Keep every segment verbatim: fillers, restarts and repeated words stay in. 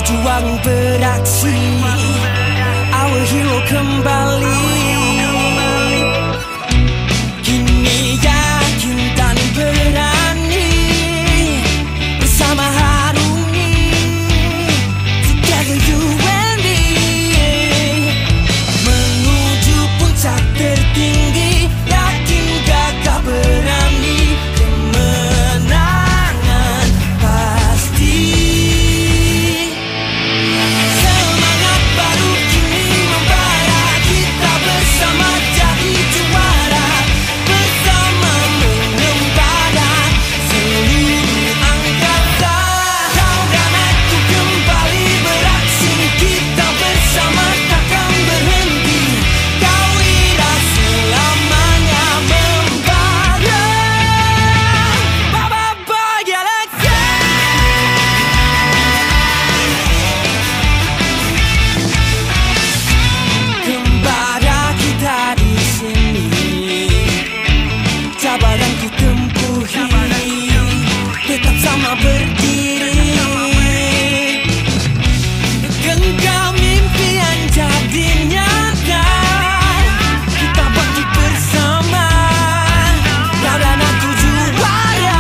berjuang beraksi, our hero kembali. Kini yakin dan berani bersama harungi, together you and me, menuju puncak tertinggi. Yakin gagah berani, kemenangan pasti. Semangat baru kini membara, kita bersama jadi juara, bersama mengembara seluruh angkasa. Kau dan aku kembali beraksi, kita bersama takkan berhenti. Kau ira selamanya membara. Baba Galaxy. Kembara kita di sini, cabaran ku tempuhi, tetap sama berdiri. Genggam impian jadi nyata, kita bangkit bersama. Kau dan aku juara,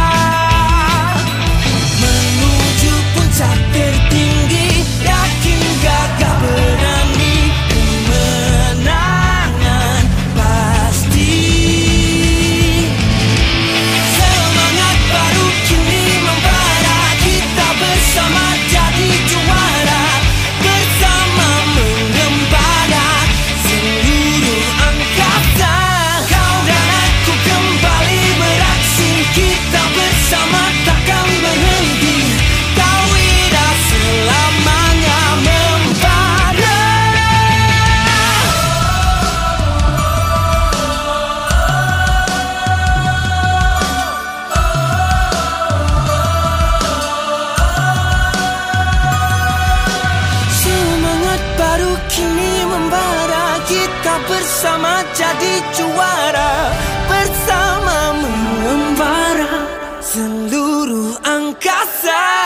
menuju puncak tertinggi. Yakin gagah berani, kemenangan pasti. Semangat baru kini membara, kita bersama jadi juara, bersama mengembara seluruh angkasa. Kau dan aku kembali beraksi, kita bersama takkan berhenti. Kau ira selamanya membara. Semangat baru kini membara, kita bersama jadi juara, bersama mengembara seluruh angkasa.